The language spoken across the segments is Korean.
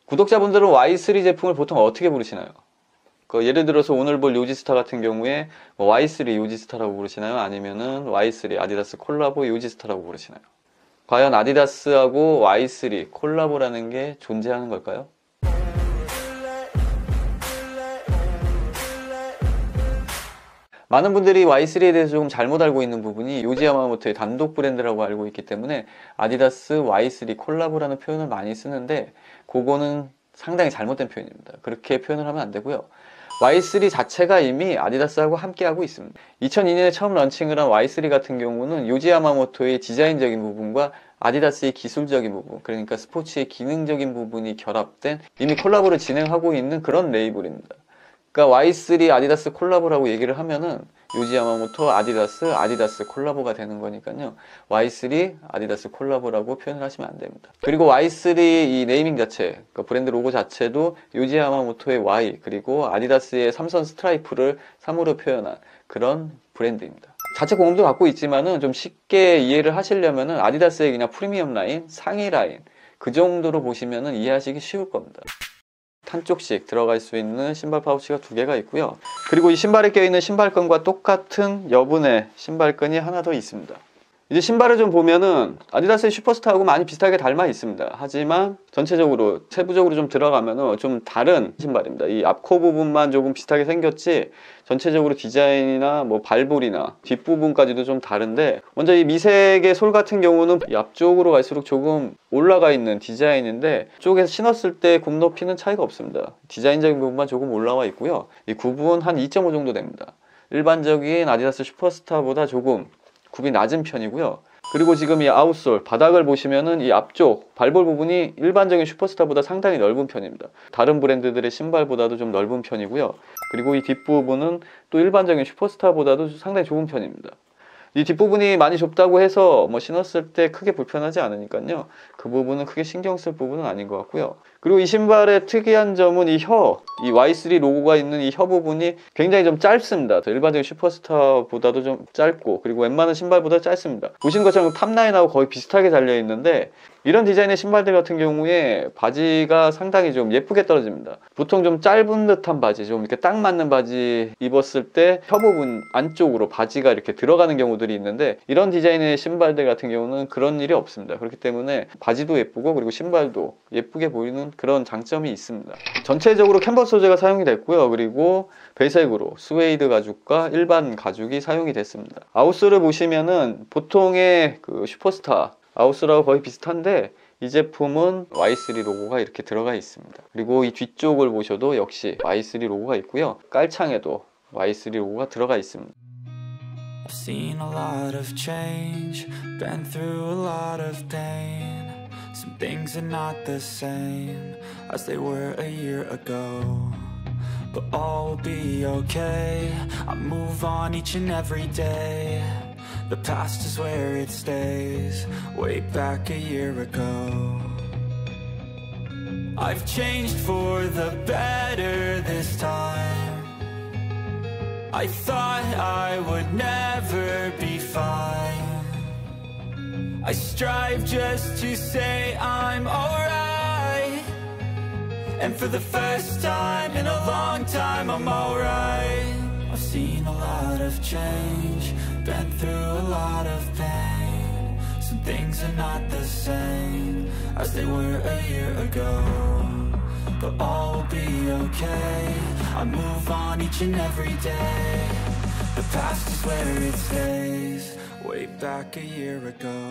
구독자분들은 Y3 제품을 보통 어떻게 부르시나요? 예를 들어서 오늘 볼 요지스타 같은 경우에 Y3 요지스타라고 부르시나요? 아니면은 Y3 아디다스 콜라보 요지스타라고 부르시나요? 과연 아디다스하고 Y3 콜라보라는 게 존재하는 걸까요? 많은 분들이 Y3에 대해서 조금 잘못 알고 있는 부분이 요지 야마모토의 단독 브랜드라고 알고 있기 때문에 아디다스 Y3 콜라보라는 표현을 많이 쓰는데 그거는 상당히 잘못된 표현입니다. 그렇게 표현을 하면 안 되고요. Y3 자체가 이미 아디다스하고 함께하고 있습니다. 2002년에 처음 런칭을 한 Y3 같은 경우는 요지 야마모토의 디자인적인 부분과 아디다스의 기술적인 부분, 그러니까 스포츠의 기능적인 부분이 결합된 이미 콜라보를 진행하고 있는 그런 레이블입니다. 그러니까 Y3 아디다스 콜라보라고 얘기를 하면은 요지 야마모토 아디다스 콜라보가 되는 거니까요. Y3 아디다스 콜라보라고 표현을 하시면 안 됩니다. 그리고 Y3 이 네이밍 자체, 그러니까 브랜드 로고 자체도 요지 야마모토의 Y 그리고 아디다스의 삼선 스트라이프를 3으로 표현한 그런 브랜드입니다. 자체 공업도 갖고 있지만은 좀 쉽게 이해를 하시려면은 아디다스의 그냥 프리미엄 라인, 상위 라인 그 정도로 보시면은 이해하시기 쉬울 겁니다. 한쪽씩 들어갈 수 있는 신발 파우치가 2개가 있고요. 그리고 이 신발에 껴있는 신발끈과 똑같은 여분의 신발끈이 하나 더 있습니다. 이제 신발을 좀 보면은 아디다스의 슈퍼스타하고 많이 비슷하게 닮아 있습니다. 하지만 전체적으로 세부적으로 좀 들어가면은 좀 다른 신발입니다. 이 앞코 부분만 조금 비슷하게 생겼지 전체적으로 디자인이나 뭐 발볼이나 뒷부분까지도 좀 다른데, 먼저 이 미색의 솔 같은 경우는 이 앞쪽으로 갈수록 조금 올라가 있는 디자인인데 쪽에서 신었을 때 굽 높이는 차이가 없습니다. 디자인적인 부분만 조금 올라와 있고요. 이 굽은 한 2.5 정도 됩니다. 일반적인 아디다스 슈퍼스타보다 조금 굽이 낮은 편이고요. 그리고 지금 이 아웃솔 바닥을 보시면은 이 앞쪽 발볼 부분이 일반적인 슈퍼스타보다 상당히 넓은 편입니다. 다른 브랜드들의 신발보다도 좀 넓은 편이고요. 그리고 이 뒷부분은 또 일반적인 슈퍼스타보다도 상당히 좁은 편입니다. 이 뒷부분이 많이 좁다고 해서 뭐 신었을 때 크게 불편하지 않으니까요. 그 부분은 크게 신경 쓸 부분은 아닌 것 같고요. 그리고 이 신발의 특이한 점은 이 Y3 로고가 있는 이 혀 부분이 굉장히 좀 짧습니다. 일반적인 슈퍼스타보다도 좀 짧고, 그리고 웬만한 신발보다 짧습니다. 보시는 것처럼 탑라인하고 거의 비슷하게 달려 있는데, 이런 디자인의 신발들 같은 경우에 바지가 상당히 좀 예쁘게 떨어집니다. 보통 좀 짧은 듯한 바지, 좀 이렇게 딱 맞는 바지 입었을 때 혀 부분 안쪽으로 바지가 이렇게 들어가는 경우들이 있는데, 이런 디자인의 신발들 같은 경우는 그런 일이 없습니다. 그렇기 때문에 바지도 예쁘고 그리고 신발도 예쁘게 보이는 그런 장점이 있습니다. 전체적으로 캔버스 소재가 사용이 됐고요. 그리고 배색으로 스웨이드 가죽과 일반 가죽이 사용이 됐습니다. 아웃솔을 보시면은 보통의 그 슈퍼스타 아웃솔하고 거의 비슷한데, 이 제품은 Y3 로고가 이렇게 들어가 있습니다. 그리고 이 뒤쪽을 보셔도 역시 Y3 로고가 있고요. 깔창에도 Y3 로고가 들어가 있습니다. I've seen a lot of change, been through a lot of pain. Some things are not the same as they were a year ago. But all will be okay, I move on each and every day. The past is where it stays, way back a year ago. I've changed for the better this time. I thought I would never be fine. I strive just to say I'm alright. And for the first time in a long time I'm alright. I've seen a lot of change, been through a lot of pain. Some things are not the same as they were a year ago. But all will be okay, I move on each and every day. The past is where it stays, way back a year ago.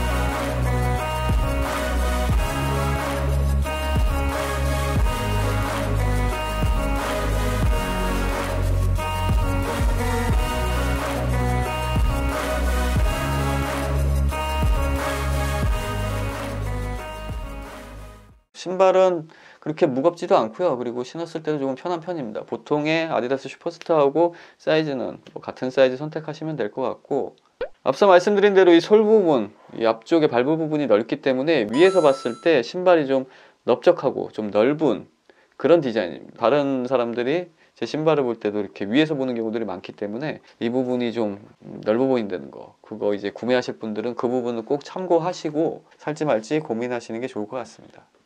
신발은 그렇게 무겁지도 않고요. 그리고 신었을 때도 조금 편한 편입니다. 보통의 아디다스 슈퍼스타하고 사이즈는 같은 사이즈 선택하시면 될 것 같고, 앞서 말씀드린 대로 이 솔 부분, 이 앞쪽에 발부 부분이 넓기 때문에 위에서 봤을 때 신발이 좀 넓적하고 좀 넓은 그런 디자인입니다. 다른 사람들이 제 신발을 볼 때도 이렇게 위에서 보는 경우들이 많기 때문에 이 부분이 좀 넓어 보인다는 거, 그거 이제 구매하실 분들은 그 부분을 꼭 참고하시고 살지 말지 고민하시는 게 좋을 것 같습니다.